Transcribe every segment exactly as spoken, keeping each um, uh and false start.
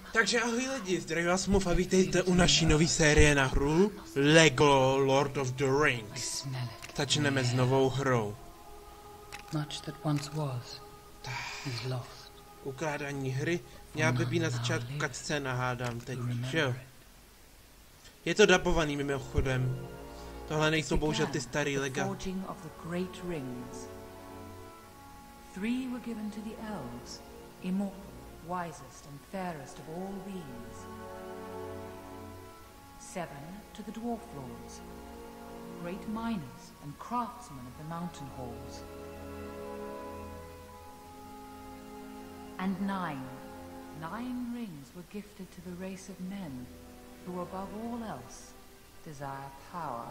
Takže ahoj lidi, zdravím vás moc a vítejte u naší nové série na hru LEGO Lord of the Rings. Začneme s novou hrou. Much that once was is lost. Ukládání hry měla by být na začátku cutscéna, hádám teď, že jo? Je to dabovaný mimochodem. Tohle nejsou bohužel ty starý lega. Three were given to the elves, immortal, wisest and fairest of all beings. Seven to the dwarf lords, great miners and craftsmen of the mountain halls. And nine, nine rings were gifted to the race of men who above all else desire power.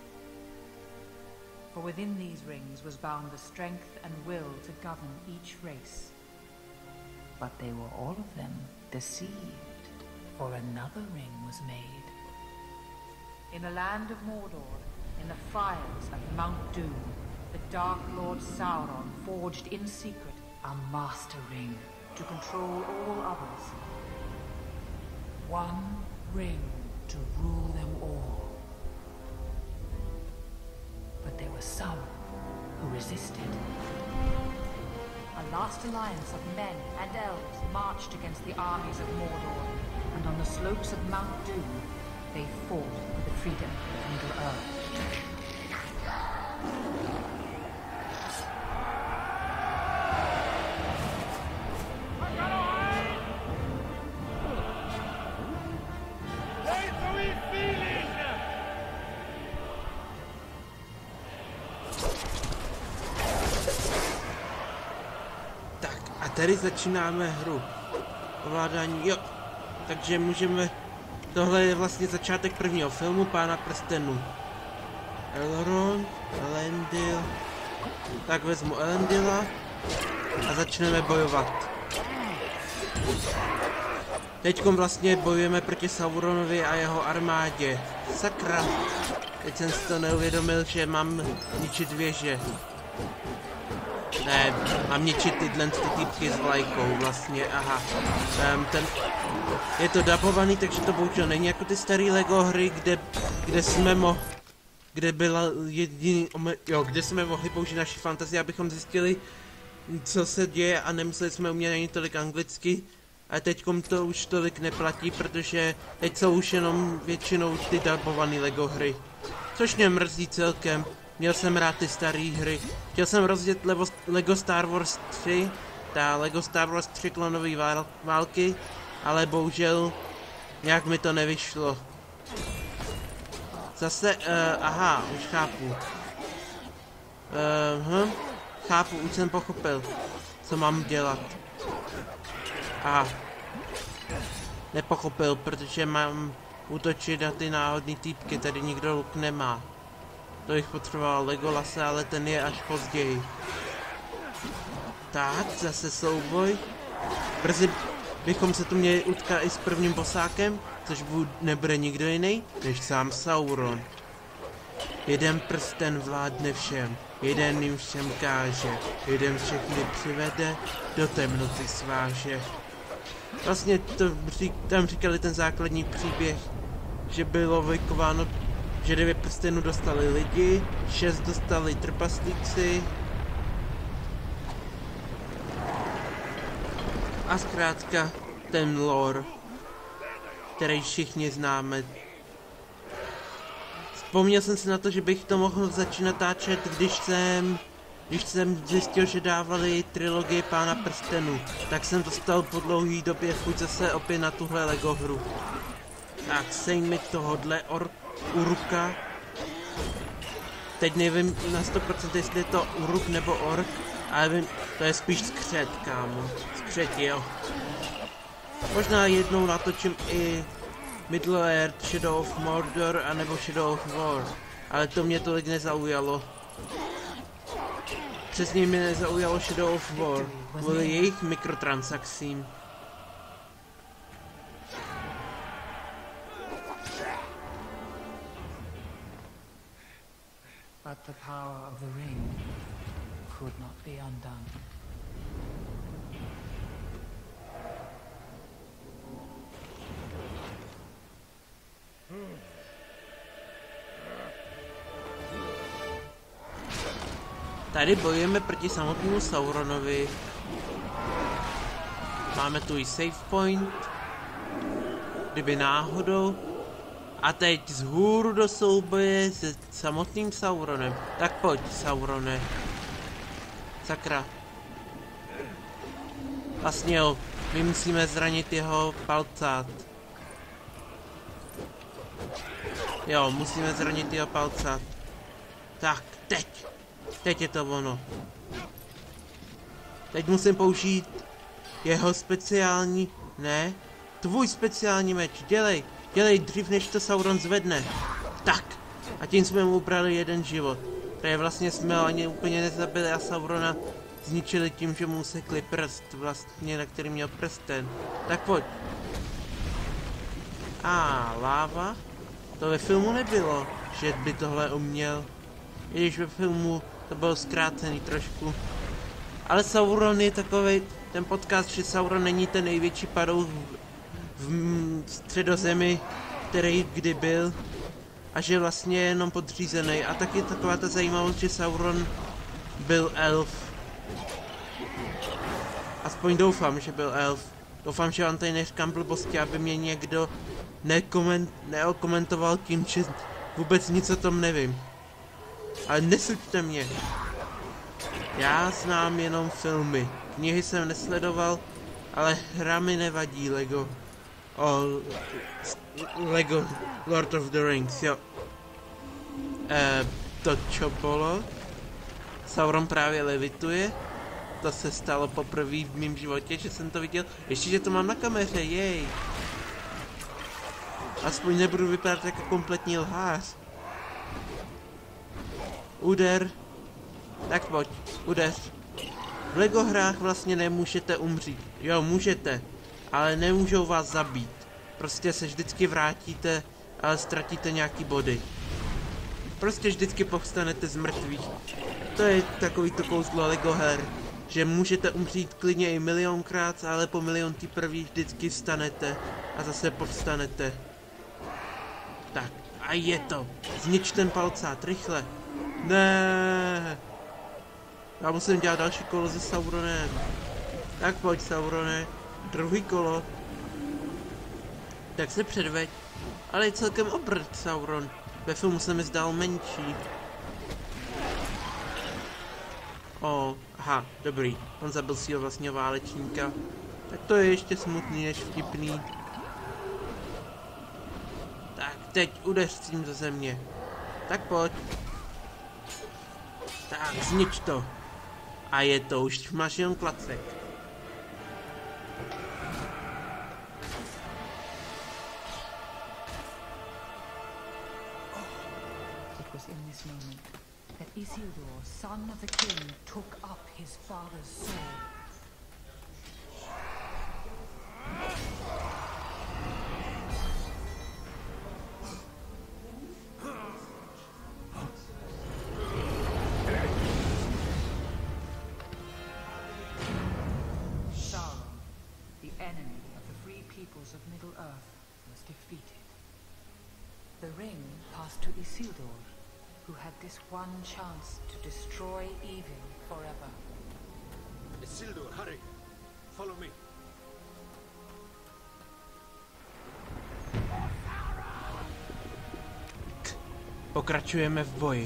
For within these rings was bound the strength and will to govern each race. But they were all of them deceived, for another ring was made. In the land of Mordor, in the fires of Mount Doom, the Dark Lord Sauron forged in secret a master ring to control all others. One ring to rule them all. But there were some who resisted. A last alliance of men and elves marched against the armies of Mordor, and on the slopes of Mount Doom, they fought for the freedom of Middle-earth. Tady začínáme hru. Ovládání, jo. Takže můžeme... Tohle je vlastně začátek prvního filmu Pána prstenů. Elrond, Elendil... Tak vezmu Elendila a začneme bojovat. Teďkom vlastně bojujeme proti Sauronovi a jeho armádě. Sakra! Teď jsem si to neuvědomil, že mám ničit věže. Ne, mám ničit tyhle ty týpky s vlajkou vlastně, aha. Um, ten, je to dabovaný, takže to bohužel není jako ty staré LEGO hry, kde, kde jsme mo, kde byla jediný, jo, kde jsme mohli použít naši fantazii, abychom zjistili, co se děje a nemuseli jsme umět ani tolik anglicky. A teďkom to už tolik neplatí, protože teď jsou už jenom většinou ty dabované LEGO hry. Což mě mrzí celkem. Měl jsem rád ty staré hry. Chtěl jsem rozjet Levo, LEGO Star Wars tři, ta LEGO Star Wars tři klonové vál, války, ale bohužel nějak mi to nevyšlo. Zase, uh, aha, už chápu. Uh, hm, chápu, už jsem pochopil, co mám dělat. Aha. Nepochopil, protože mám útočit na ty náhodný týpky, tady nikdo luk nemá. To bych potřeboval Legolase, ale ten je až později. Tak, zase souboj. Brzy bychom se tu měli utkat i s prvním bosákem, což nebude nikdo jiný, než sám Sauron. Jeden prsten vládne všem, jeden jim všem káže, jeden všechny přivede, do temnoty sváže. Vlastně to tam říkali ten základní příběh, že bylo vykováno, že devět prstenů dostali lidi, šest dostali trpaslíci a zkrátka ten lore, který všichni známe. Vzpomněl jsem si na to, že bych to mohl začít natáčet, když jsem, když jsem zjistil, že dávali trilogii Pána prstenů, tak jsem dostal po dlouhý době chuť zase opět na tuhle LEGO hru. Tak sejm mi tohodle ork Uruka. Teď nevím na sto procent, jestli je to Uruk nebo Ork, ale vím, to je spíš skřet, kámo. Skřet, jo. Možná jednou natočím i Middle-earth, Shadow of Mordor, anebo Shadow of War, ale to mě tolik nezaujalo. Přesně mě nezaujalo Shadow of War, kvůli jejich mikrotransakcím. But the power of the ring could not be undone. Tady bojujeme proti samotnému Sauronovi. Máme tu i save point. Kdyby náhodou. A teď z hůru do souboje se samotným Sauronem. Tak pojď, Saurone. Sakra. Vlastně jo, my musíme zranit jeho palcát. Jo, musíme zranit jeho palcát. Tak, teď. Teď je to ono. Teď musím použít jeho speciální... Ne? Tvůj speciální meč. Dělej. Dělej dřív, než to Sauron zvedne. Tak. A tím jsme mu ubrali jeden život. Protože vlastně jsme ho ani úplně nezabili a Saurona zničili tím, že mu usekli prst. Vlastně, na který měl prsten. Tak pojď. A láva? To ve filmu nebylo, že by tohle uměl. I když ve filmu to bylo zkrácený trošku. Ale Sauron je takovej, ten podcast, že Sauron není ten největší padouch v, v středozemi, který kdy byl. A že vlastně je jenom podřízený. A taky taková ta zajímavost, že Sauron byl elf. Aspoň doufám, že byl elf. Doufám, že vám tady neříkám blbosti, aby mě někdo nekoment, neokomentoval tím, že vůbec nic o tom nevím. Ale nesuďte mě. Já znám jenom filmy. Knihy jsem nesledoval, ale hra mi nevadí, Lego. O, Lego Lord of the Rings, jo. E, to čo bolo? Sauron právě levituje. To se stalo poprvé v mém životě, že jsem to viděl. Ještě, že to mám na kameře, jej. Aspoň nebudu vypadat jako kompletní lhář. Úder. Tak pojď, udeř. V Lego hrách vlastně nemůžete umřít. Jo, můžete, ale nemůžou vás zabít. Prostě se vždycky vrátíte, ale ztratíte nějaký body. Prostě vždycky povstanete z mrtvých. To je takový to kouzlo Lego her, že můžete umřít klidně i milionkrát, ale po miliontý první vždycky vstanete a zase povstanete. Tak, a je to. Znič ten palcát, rychle. Ne. Já musím dělat další kolo se Sauronem. Tak pojď, Saurone. Druhý kolo. Tak se předveď. Ale je celkem obrt, Sauron. Ve filmu se mi zdál menší. O, aha, dobrý. On zabil svého vlastního válečníka. Tak to je ještě smutný než vtipný. Tak, teď udeř tím do země. Tak pojď. Tak, znič to. A je to, už máš jenom klacek. It was in this moment that Isildur, son of the king, took up his father's sword. Of Middle-earth was defeated. The ring passed to Isildur, who had this one chance to destroy evil forever. Isildur, hurry! Follow me. Pokračujeme v boji.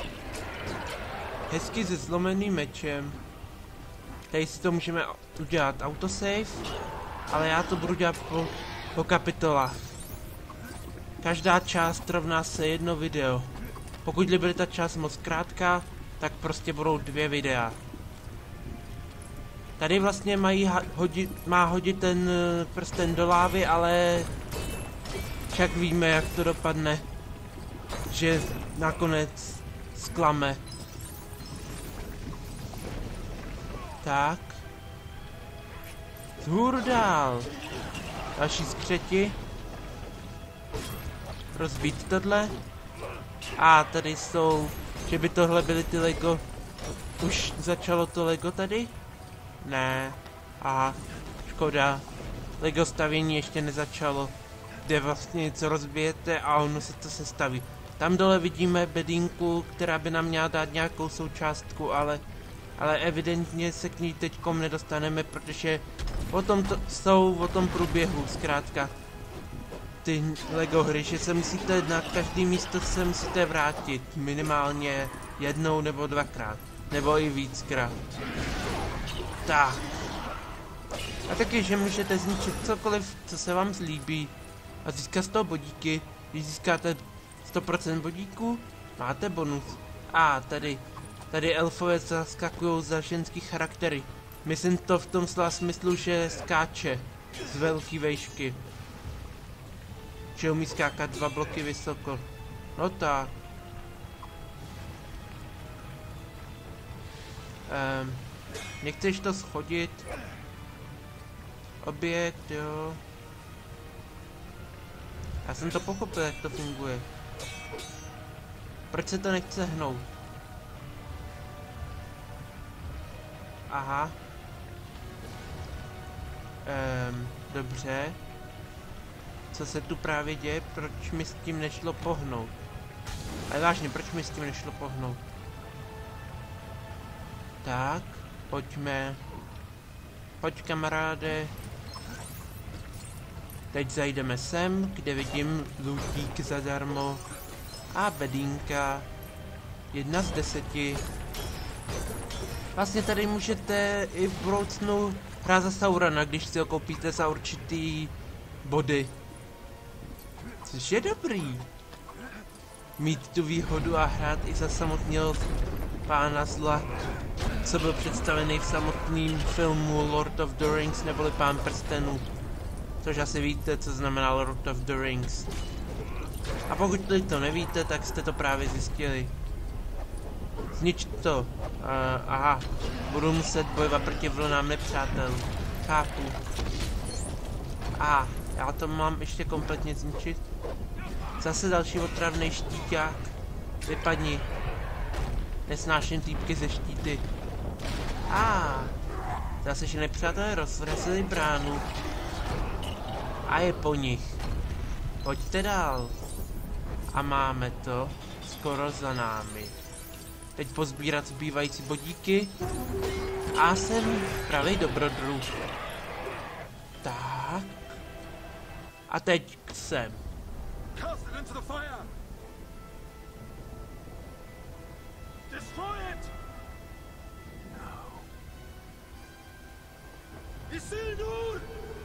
Hezky se zlomeným mečem. Tady si to můžeme udělat autosave. Ale já to budu dělat po, po kapitolách. Každá část rovná se jedno video. Pokud bude ta část moc krátká, tak prostě budou dvě videa. Tady vlastně mají hodit, má hodit ten prsten do lávy, ale však víme, jak to dopadne. Že nakonec zklame. Tak. Vzhůru dál. Další skřeti. Rozbít tohle. A tady jsou, že by tohle byly ty Lego. Už začalo to Lego tady? Ne. Aha, škoda. Lego stavění ještě nezačalo. Kde vlastně něco rozbijete a ono se to sestaví. Tam dole vidíme bedínku, která by nám měla dát nějakou součástku, ale, ale evidentně se k ní teďkom nedostaneme, protože o tom to jsou, o tom průběhu, zkrátka. Ty Lego hry, že se musíte na každý místo se musíte vrátit minimálně jednou nebo dvakrát, nebo i víckrát. Tak. A taky, že můžete zničit cokoliv, co se vám zlíbí a získat z toho bodíky. Když získáte sto procent bodíků, máte bonus. A tady, tady elfové zaskakují za ženský charaktery. Myslím to v tom slova smyslu, že skáče z velký vejšky. Že umí skákat dva bloky vysoko. No tak. Um, nechceš to schodit? Objekt, jo. Já jsem to pochopil, jak to funguje. Proč se to nechce hnout? Aha. Um, dobře. Co se tu právě děje? Proč mi s tím nešlo pohnout? Ale vážně, proč mi s tím nešlo pohnout? Tak, pojďme. Pojď, kamaráde. Teď zajdeme sem, kde vidím lůždík zadarmo. A bedínka. Jedna z deseti. Vlastně tady můžete i v budoucnu hrát za Saurona, když si ho koupíte za určitý body. Což je dobrý. Mít tu výhodu a hrát i za samotného pána zla, co byl představený v samotném filmu Lord of the Rings neboli Pán prstenů. Což asi víte, co znamená Lord of the Rings. A pokud to nevíte, tak jste to právě zjistili. Znič to. Uh, aha, budu muset bojovat proti vlnám nepřátel. Chápu. A já to mám ještě kompletně zničit. Zase další otravný štíťák. Vypadni. Nesnáším týpky ze štíty. A zase, že nepřátelé rozrazili bránu. A je po nich. Pojďte dál. A máme to skoro za námi. Teď pozbírat zbývající bodíky. A jsem pravý dobrodruh. Tak. A teď sem. Cast it into the fire! Destroy it! No. Isildur!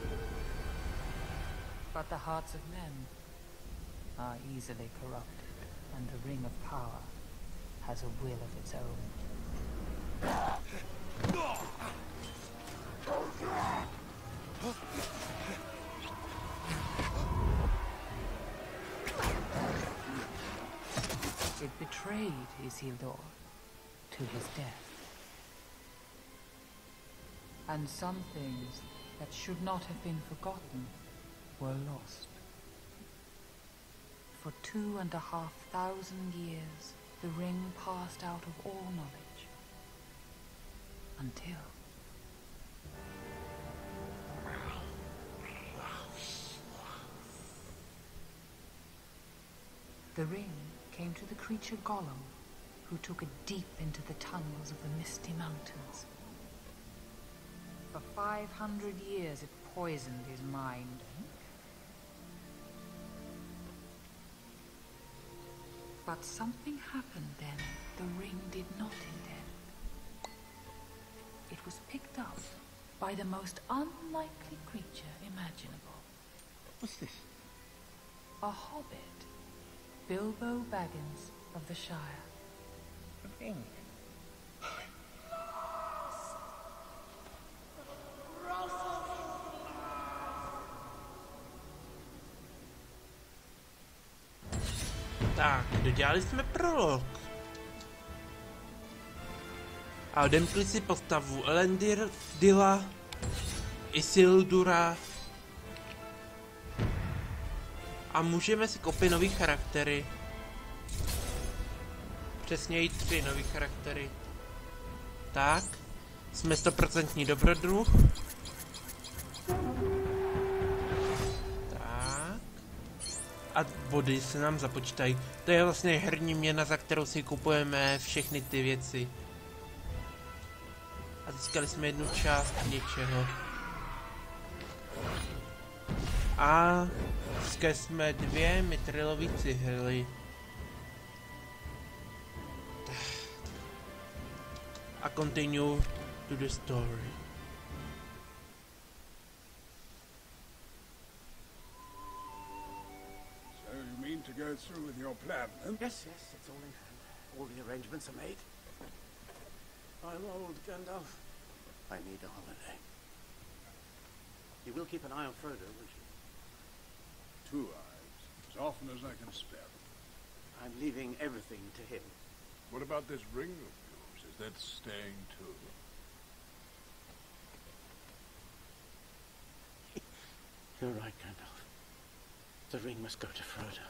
But the hearts of men are easily corrupted, and the Ring of Power has a will of its own. It betrayed Isildur to his death. And some things that should not have been forgotten were lost. For two and a half thousand years, the ring passed out of all knowledge. Until... the ring came to the creature Gollum, who took it deep into the tunnels of the Misty Mountains. For five hundred years it poisoned his mind. But something happened then the ring did not intend. It was picked up by the most unlikely creature imaginable. What's this? A hobbit, Bilbo Baggins of the Shire. A ring. Tak, dodělali jsme prolog. A odemkli si postavu Elendila, Isildura. A můžeme si koupit nový charaktery. Přesněji tři nový charaktery. Tak, jsme stoprocentní dobrodruh. Tak. A body se nám započítají. To je vlastně herní měna, za kterou si kupujeme všechny ty věci. A získali jsme jednu část něčeho. A získali jsme dvě mitrilové cihly. A continue to the story. So you mean to go through with your plan, then? Yes, yes, it's all in hand. All the arrangements are made. I'm old, Gandalf. I need a holiday. You will keep an eye on Frodo, won't you? Two eyes, as often as I can spare them. I'm leaving everything to him. What about this ring of yours? Is that staying too? You're right, Gandalf. The ring must go to Frodo.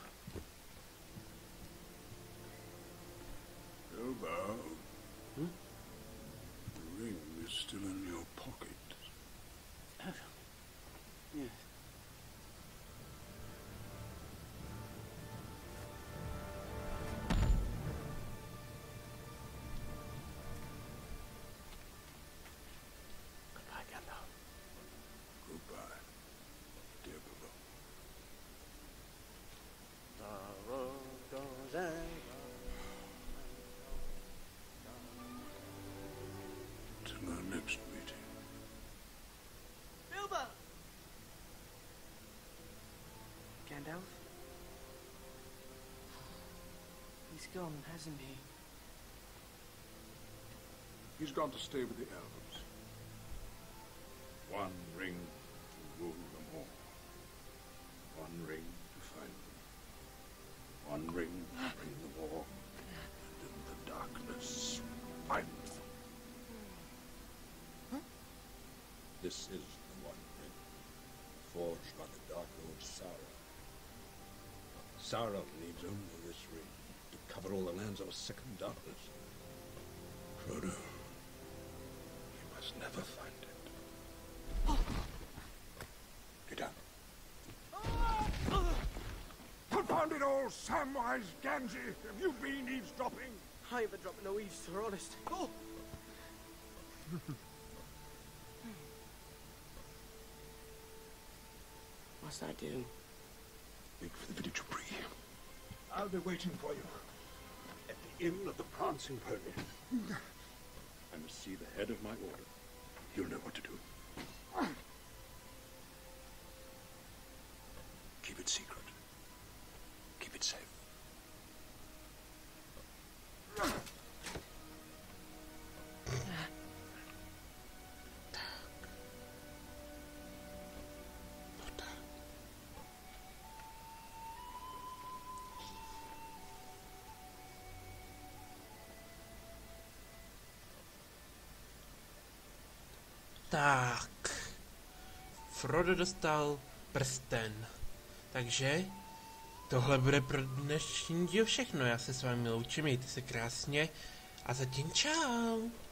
Bilbo. Hmm? The ring is still in your pocket. Oh. Yes. Goodbye, Gandalf. Goodbye, dear Bilbo. The road goes ever. Till our next meeting. Bilbo! Gandalf? He's gone, hasn't he? He's gone to stay with the elves. One ring to rule them all. One ring to find them. One ring to bring the war. And in the darkness, find them. This is the One Ring, forged by the Dark Lord Sauron. Sauron needs only this ring to cover all the lands of a second darkness. Frodo, you must never find it. Get down. Confound it all, Samwise Gamgee! Have you been eavesdropping? I ain't been dropping no eaves, sir, honest. Oh! What's I do? Make for the village of Bree. I'll be waiting for you. At the Inn of the Prancing Pony. I must see the head of my order. You'll know what to do. Keep it secret. Keep it safe. Tak. Frodo dostal prsten. Takže tohle bude pro dnešní díl všechno. Já se s vámi loučím, mějte se krásně a zatím čau.